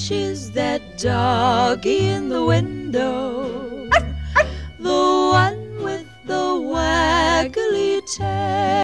which is that doggy in the window? The